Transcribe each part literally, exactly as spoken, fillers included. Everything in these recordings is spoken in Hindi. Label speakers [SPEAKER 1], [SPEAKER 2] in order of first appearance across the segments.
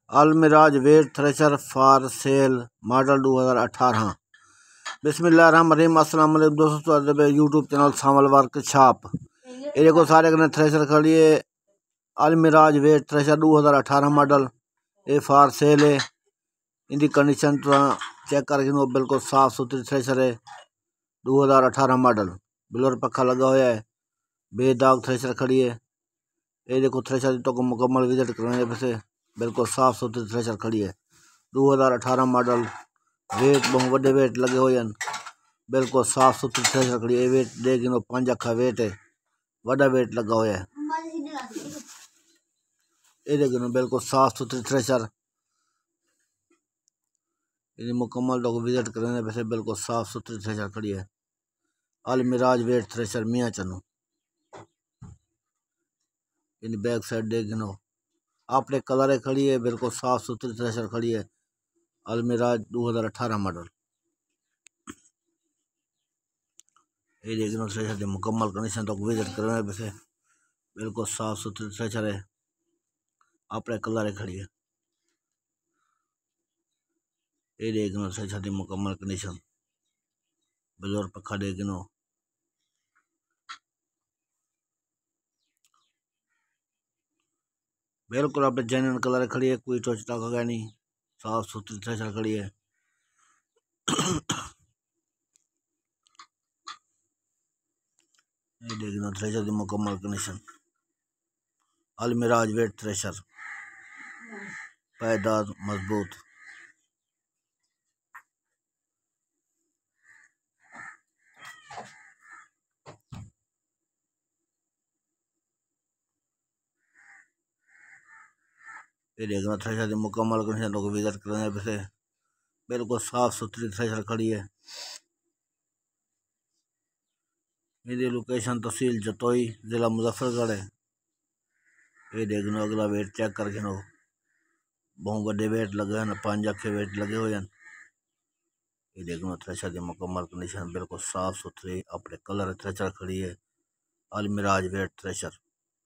[SPEAKER 1] Almirahs wheat thresher for sale model दो हज़ार अठारह। बिस्मिल्लाहिर्रहमानिर्रहीम। अस्सलाम वालेकुम दोस्तों, यूट्यूब चैनल सामल वर्क छाप। ये देखो सारे कने थ्रेशर खड़ी है। अलमिराज वेट थ्रेशर दो हज़ार अठारह मॉडल ये फॉर सेल है। इनकी कंडीशन तो चेक करके बिल्कुल साफ सुथरी थ्रेशर है। दो हज़ार अठारह मॉडल बिलोर पखा लगा हुआ है। बेदाग थ्रेशर खड़ी है। ये देखो थ्रेशर तो को मुकम्मल विजिट करने वैसे बिल्कुल साफ सुथरी थ्रेशर खड़ी है। दो हज़ार अठारह मॉडल वेट बहुत बड़े वेट लगे हुए हैं। बिल्कुल साफ सुथरी थ्रेशर खड़ी है। वेट देखिए पांच अखा वेट है, बड़ा वेट लगा हुआ है। ये देखिए बिल्कुल साफ सुथरी थ्रेशर मुकम्मल तो विजिट करने वैसे बिल्कुल साफ सुथरी थ्रेशर खड़ी है। अलमिराज वेट थ्रेशर मियाँ चनो। इन बैक साइड देखो अपने कलर खड़ी है। बिल्कुल साफ सुथरी थ्रेशर खड़ी है। अलमिराज दो हज़ार अठारह मॉडल। ये देखना थ्रेशर की मुकम्मल कंडीशन तो विजिट करना वैसे बिल्कुल साफ सुथरी थ्रेशर है। अपने कलर खड़ी है। ये देखना थ्रेशर की मुकम्मल कंडीशन बिलोर पखा देखनो बिल्कुल अपने जेन्युइन कलर खड़ी है। कोई टोचता का नहीं, साफ सुथरी थ्रेशर खड़ी है। ये देखना थ्रेशर की मुकम्मल कंडीशन अलमिराज वेट थ्रेशर पायदार मजबूत। ये देखना थ्रेशर की मुकम्मल कंडीशन को विजिट करने वैसे बिल्कुल साफ सुथरी थ्रेशर खड़ी है। मेरी लोकेशन तहसील जतोई ज़िला मुजफ्फरगढ़ है। ये देखना अगला वेट चेक करके नो बहुत बड़े वेट लगे हैं, पांच अखे वेट लगे हुए हैं। ये देखना थ्रेशर की मुकम्मल कंडीशन बिल्कुल साफ सुथरी अपने कलर थ्रेशर खड़ी है। अलमिराज वेट थ्रेशर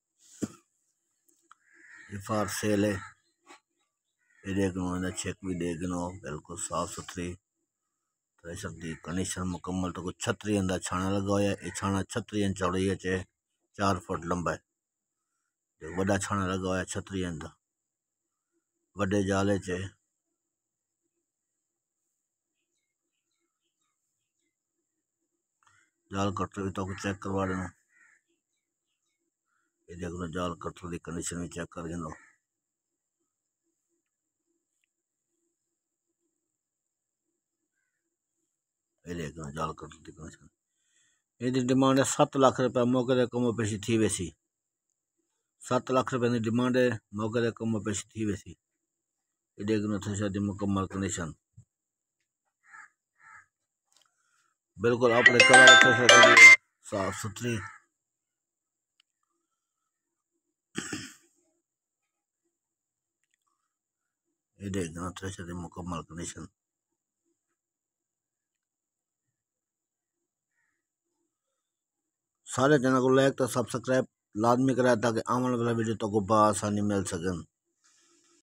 [SPEAKER 1] ये फॉर सेल है। ये देखना चेक भी देखना बिल्कुल साफ सुथरी थ्रेशर की कंडीशन मुकम्मल तो कुछ छतरी अंदर छाना लगा हुआ है। ये छाना छतरी इंच चौड़ी है, चे चार फुट लंबा है। बड़ा छाना लगा हुआ है छतरी अंदर बड़े जाले चे। जाल कटर भी तो चेक करवा देना। ये देखो जाल कटर की कंडीशन भी चेक कर देना। ये देखना जाल कटर की कंडीशन। ये डिमांड है सत्त लाख रुपया। मौके पर कमो पेशी थी वैसी सत्त लाख रुपये की डिमांड है। मौके पर कमो पेशी थी वैसी। ये देखना थ्रेशर की मुकम्मल कंडीशन बिल्कुल अपने कलर थ्रेशर साफ सुथरी। ये देखना थ्रेशर की मुकम्मल कंडीशन सारे चैनल को लाइक तो सब्सक्राइब लाजमी कराया ताकि आने वाला वीडियो तो को बआसानी मिल सके।